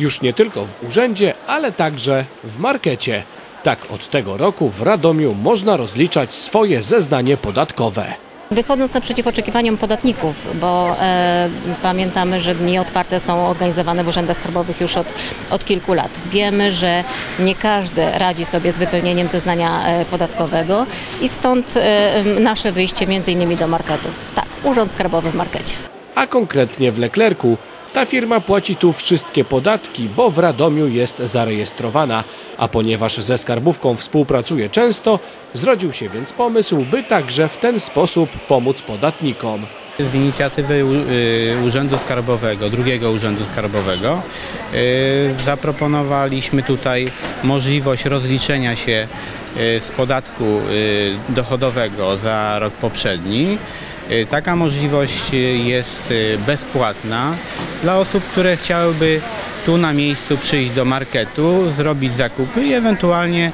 Już nie tylko w urzędzie, ale także w markecie. Tak od tego roku w Radomiu można rozliczać swoje zeznanie podatkowe. Wychodząc naprzeciw oczekiwaniom podatników, bo pamiętamy, że dni otwarte są organizowane w urzędach skarbowych już od kilku lat. Wiemy, że nie każdy radzi sobie z wypełnieniem zeznania podatkowego i stąd nasze wyjście m.in. do marketu. Tak, urząd skarbowy w markecie. A konkretnie w Leclercu. Ta firma płaci tu wszystkie podatki, bo w Radomiu jest zarejestrowana. A ponieważ ze skarbówką współpracuje często, zrodził się więc pomysł, by także w ten sposób pomóc podatnikom. Z inicjatywy Urzędu Skarbowego, drugiego Urzędu Skarbowego, zaproponowaliśmy tutaj możliwość rozliczenia się z podatku dochodowego za rok poprzedni. Taka możliwość jest bezpłatna dla osób, które chciałyby tu na miejscu przyjść do marketu, zrobić zakupy i ewentualnie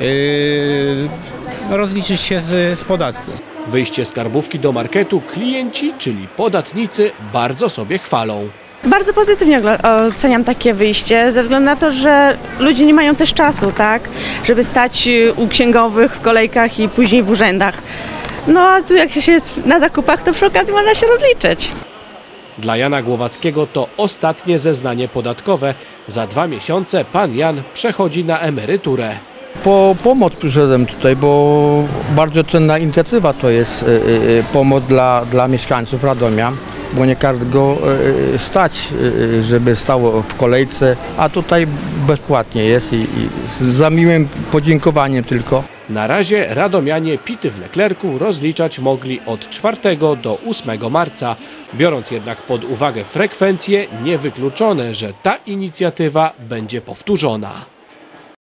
rozliczyć się z podatku. Wyjście skarbówki do marketu klienci, czyli podatnicy, bardzo sobie chwalą. Bardzo pozytywnie oceniam takie wyjście, ze względu na to, że ludzie nie mają też czasu, tak, żeby stać u księgowych w kolejkach i później w urzędach. No a tu jak się jest na zakupach, to przy okazji można się rozliczyć. Dla Jana Głowackiego to ostatnie zeznanie podatkowe. Za 2 miesiące pan Jan przechodzi na emeryturę. Po pomoc przyszedłem tutaj, bo bardzo cenna inicjatywa to jest pomoc dla mieszkańców Radomia, bo nie każdego stać, żeby stało w kolejce, a tutaj bezpłatnie jest i za miłym podziękowaniem tylko. Na razie radomianie PIT-y w Leclercu rozliczać mogli od 4 do 8 marca. Biorąc jednak pod uwagę frekwencję, niewykluczone, że ta inicjatywa będzie powtórzona.